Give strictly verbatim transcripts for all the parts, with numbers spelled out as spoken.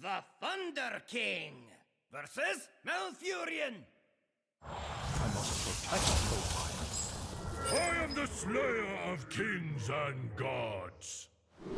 The Thunder King versus Malfurion. I must protect Profile. I am the slayer of kings and gods.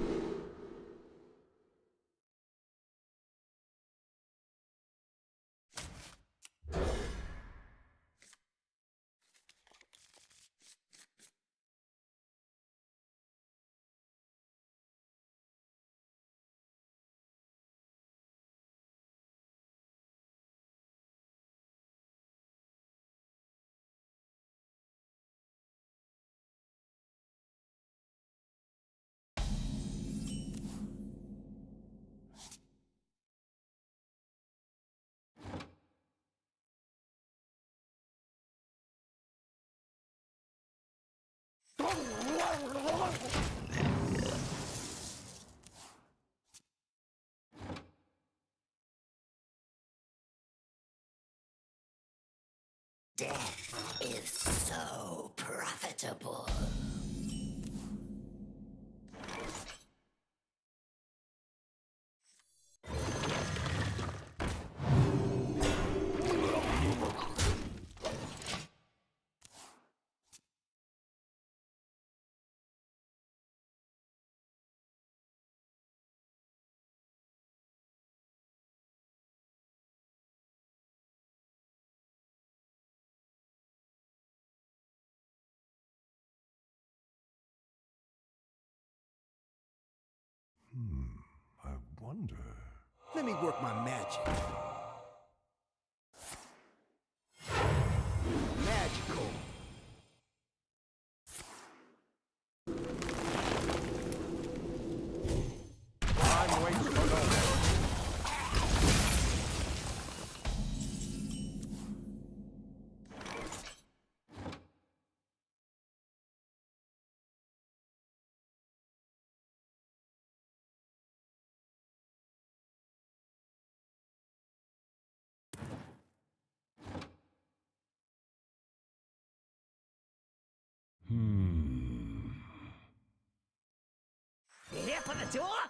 Death is so profitable. Hmm, I wonder. Let me work my magic. Magical. Time waits for no one. Hmm. You here for the tour?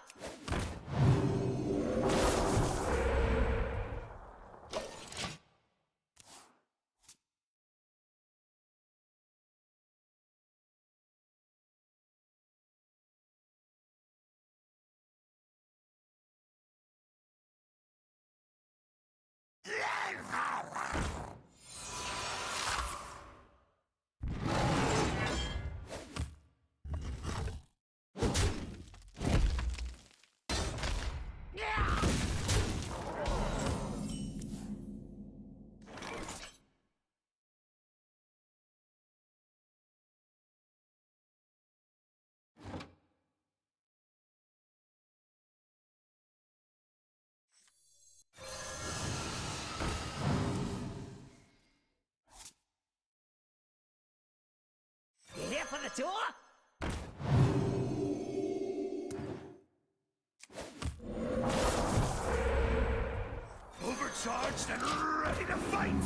You here for the tour? Overcharged and ready to fight!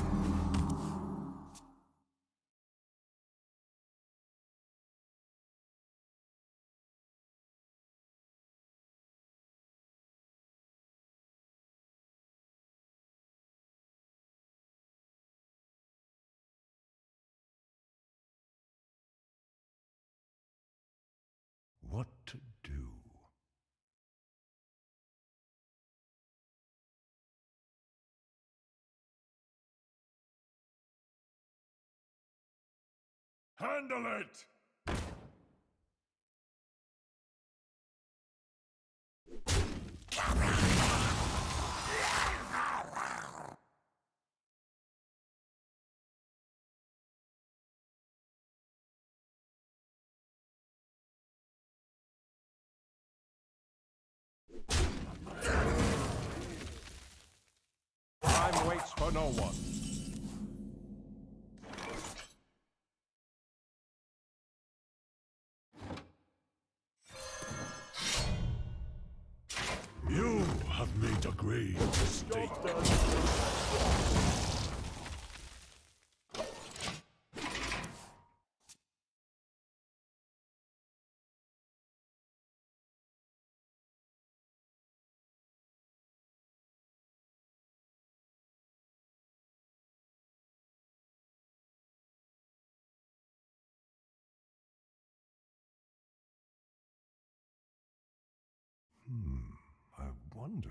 What to do? Handle it! Time waits for no one. You have made a grave mistake. Hmm, I wonder.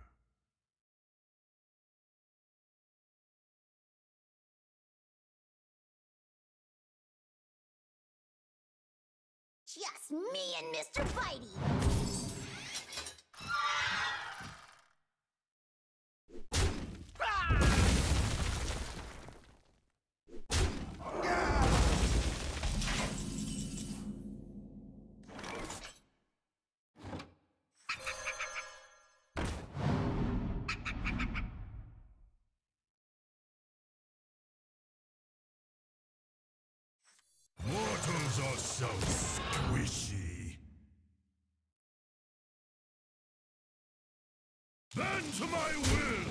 Just me and Mister Bitey. Mortals are so squishy. Bend to my will!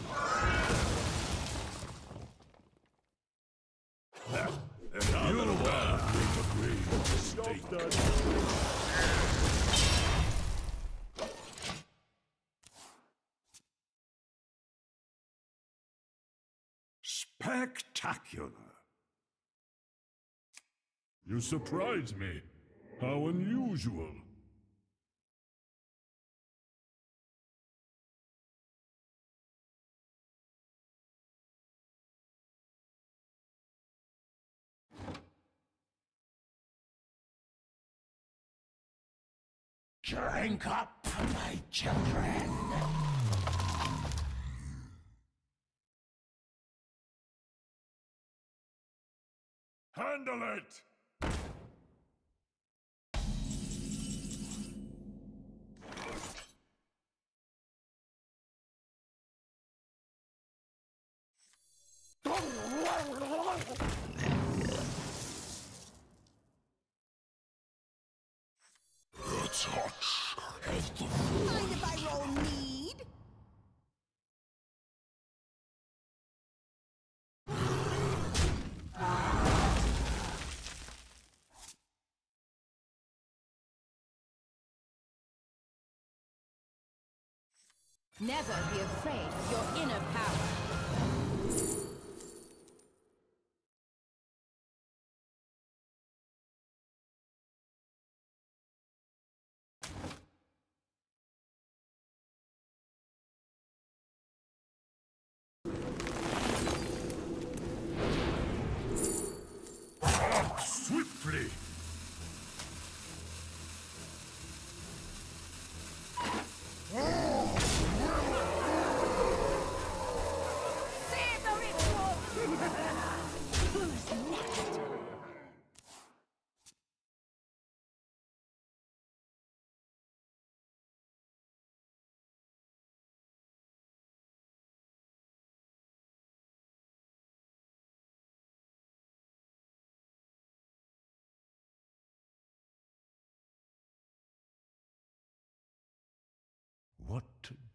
You have made a grave mistake. Spectacular. You surprise me. How unusual. Drink up, my children. Handle it! Mind if I roll mead? Never be afraid of your inner power. Act swiftly! Save the ritual! Who's next? What